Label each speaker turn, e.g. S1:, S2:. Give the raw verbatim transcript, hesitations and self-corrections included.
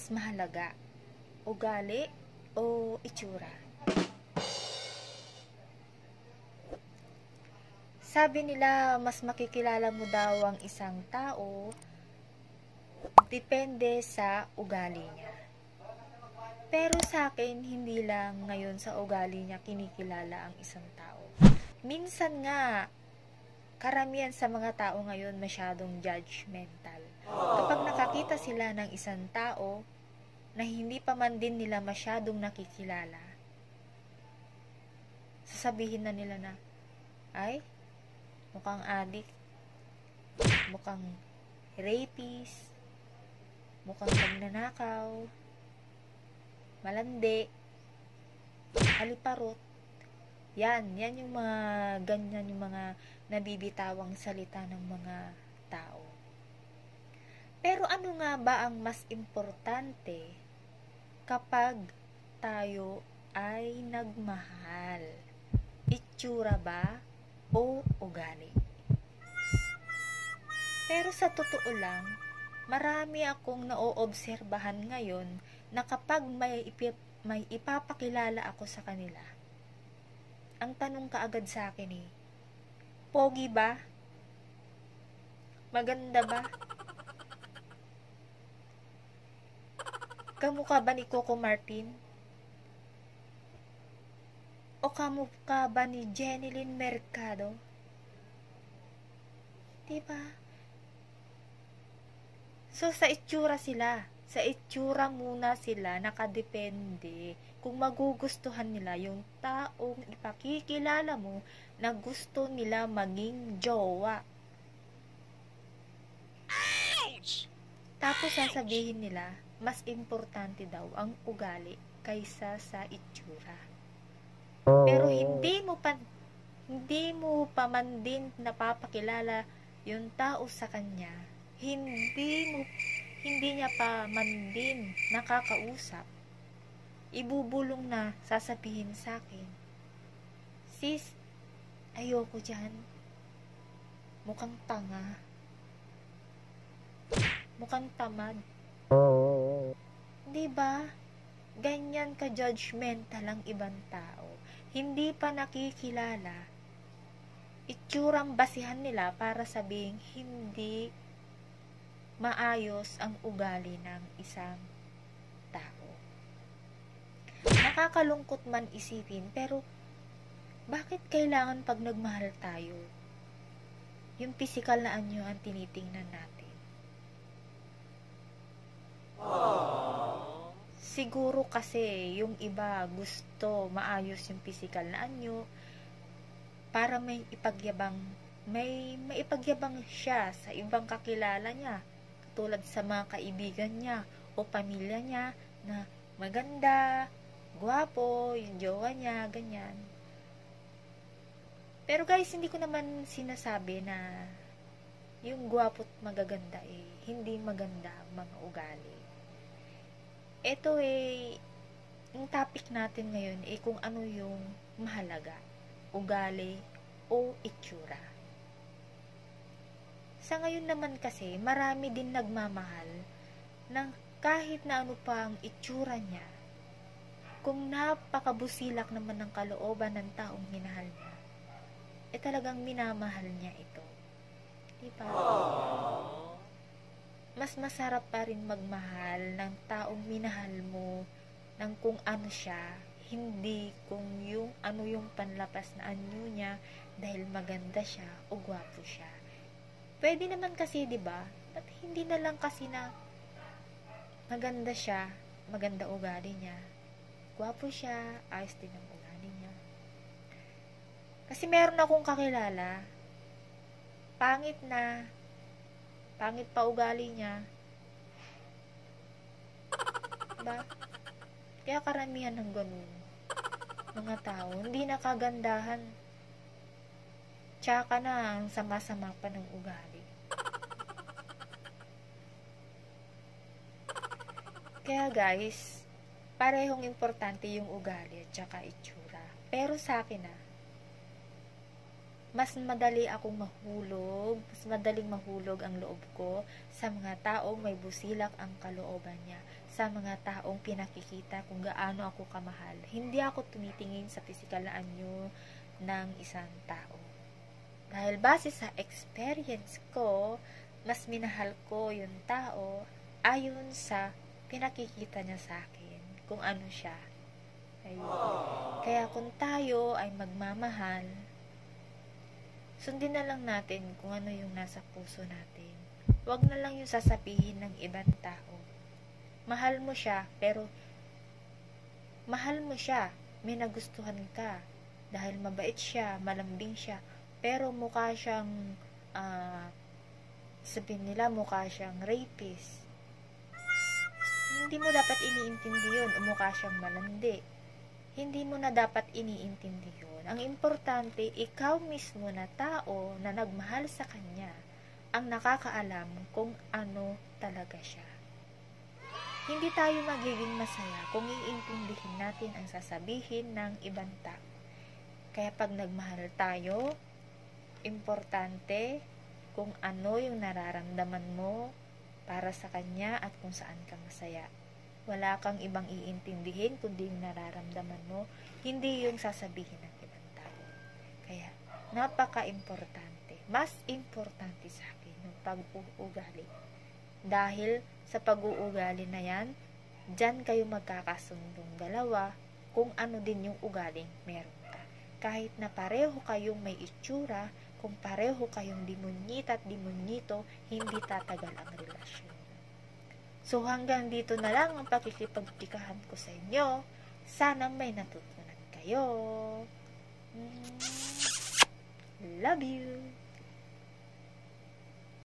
S1: mas mahalaga? Ugali o itsura? Sabi nila, mas makikilala mo daw ang isang tao depende sa ugali niya. Pero sa akin, hindi lang ngayon sa ugali niya kinikilala ang isang tao. Minsan nga, karamihan sa mga tao ngayon masyadong judgmental. Kapag nakakita sila ng isang tao na hindi pa man din nila masyadong nakikilala, sasabihin na nila na, ay, mukhang adik, mukhang rapist, mukhang magnanakaw, malandi, haliparot. Yan, yan yung mga ganyan yung mga nabibitawang salita ng mga tao. Pero ano nga ba ang mas importante kapag tayo ay nagmahal? Itsura ba o ugali? Pero sa totoo lang, marami akong naoobserbahan ngayon na kapag may, ipip, may ipapakilala ako sa kanila, ang tanong kaagad sa akin eh, pogi ba? Maganda ba? Kamukha ba ni Coco Martin? O kamukha ba ni Jeneline Mercado? Diba? So, sa itsura sila. Sa itsura muna sila nakadepende kung magugustuhan nila yung taong ipakikilala mo na gusto nila maging jowa. Ouch! Tapos sasabihin nila, mas importante daw ang ugali kaysa sa itsura. Pero hindi mo pa hindi mo pa man din napapakilala yung tao sa kanya. Hindi mo hindi niya pa man din nakakausap. Ibubulong na sasabihin sa akin, sis, ayoko dyan. Mukhang tanga. Mukhang tamad. Diba? Ganyan ka judgmental ang ibang tao. Hindi pa nakikilala. Itsurang basihan nila para sabing hindi maayos ang ugali ng isang tao. Nakakalungkot man isipin, pero bakit kailangan pag nagmahal tayo, yung physical na anyo ang tinitingnan natin? Aww. Siguro kasi yung iba gusto maayos yung physical na anyo para may ipagyabang may maipagyabang siya sa ibang kakilala niya, tulad sa mga kaibigan niya o pamilya niya na maganda, gwapo, yung jowa niya, ganyan. Pero guys, hindi ko naman sinasabi na yung gwapo't magaganda eh, hindi maganda ang mga ugali. Ito eh, yung topic natin ngayon eh kung ano yung mahalaga, ugali o itsura. Sa ngayon naman kasi, marami din nagmamahal ng kahit na ano pa ang itsura niya. Kung napakabusilak naman ng kalooban ng taong minahal niya, eh talagang minamahal niya ito. Diba? Aww. Mas masarap pa rin magmahal ng taong minahal mo ng kung ano siya, hindi kung yung ano yung panlapas na anyo niya dahil maganda siya o gwapo siya. Pwede naman kasi, di ba? At hindi na lang kasi na maganda siya, maganda ugali niya, gwapo siya, ayos din ang ugali niya. Kasi meron akong kakilala, pangit na, pangit pa ugali niya. Diba? Kaya karamihan ng ganun, mga tao, hindi nakagandahan. Tsaka na, ang sama-sama pa ng ugali. Kaya guys, parehong importante yung ugali at tsaka itsura. Pero sa akin na, mas madali akong mahulog, mas madaling mahulog ang loob ko sa mga taong may busilak ang kalooban niya, sa mga taong pinakikita kung gaano ako kamahal. Hindi ako tumitingin sa pisikal na anyo ng isang tao. Dahil base sa experience ko, mas minahal ko yung tao ayon sa pinakikita niya sa akin, kung ano siya. Ayun. Kaya kung tayo ay magmamahal, sundin na lang natin kung ano yung nasa puso natin. Huwag na lang yung sasabihin ng ibang tao. Mahal mo siya, pero mahal mo siya, may nagustuhan ka. Dahil mabait siya, malambing siya, pero mukha siyang, uh, sabihin nila, mukha siyang rapist. Hindi mo dapat iniintindi yun, o mukha siyang malandi. Hindi mo na dapat iniintindi yun. Ang importante, ikaw mismo na tao na nagmahal sa kanya, ang nakakaalam kung ano talaga siya. Hindi tayo magiging masaya kung iintindihin natin ang sasabihin ng ibang tao. Kaya pag nagmahal tayo, importante kung ano yung nararamdaman mo para sa kanya at kung saan ka masaya. Wala kang ibang iintindihin kundi yung nararamdaman mo, hindi yung sasabihin ng ibang tao. Kaya, napaka-importante. Mas importante sa akin yung pag-uugali. Dahil sa pag-uugali na yan, dyan kayo magkakasundong dalawa kung ano din yung ugaling meron ka. Kahit na pareho kayong may itsura, kung pareho kayong dimonyita at dimonyito, hindi tatagal ang relasyon. So hanggang dito na lang ang pakikipagtikahan ko sa inyo. Sana may natutunan kayo. Mm, love you!